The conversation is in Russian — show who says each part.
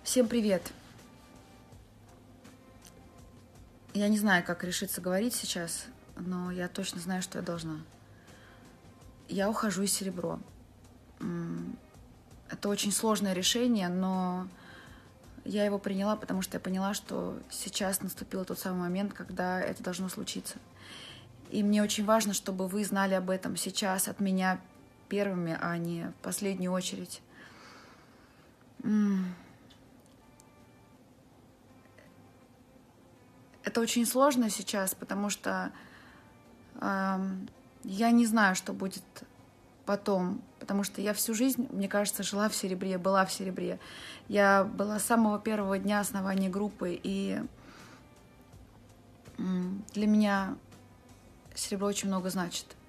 Speaker 1: Всем привет! Я не знаю, как решиться говорить сейчас, но я точно знаю, что я должна. Я ухожу из серебро. Это очень сложное решение, но я его приняла, потому что я поняла, что сейчас наступил тот самый момент, когда это должно случиться. И мне очень важно, чтобы вы знали об этом сейчас от меня первыми, а не в последнюю очередь. Это очень сложно сейчас, потому что я не знаю, что будет потом, потому что я всю жизнь, мне кажется, жила в серебре, была в серебре. Я была с самого первого дня основания группы, и для меня серебро очень много значит.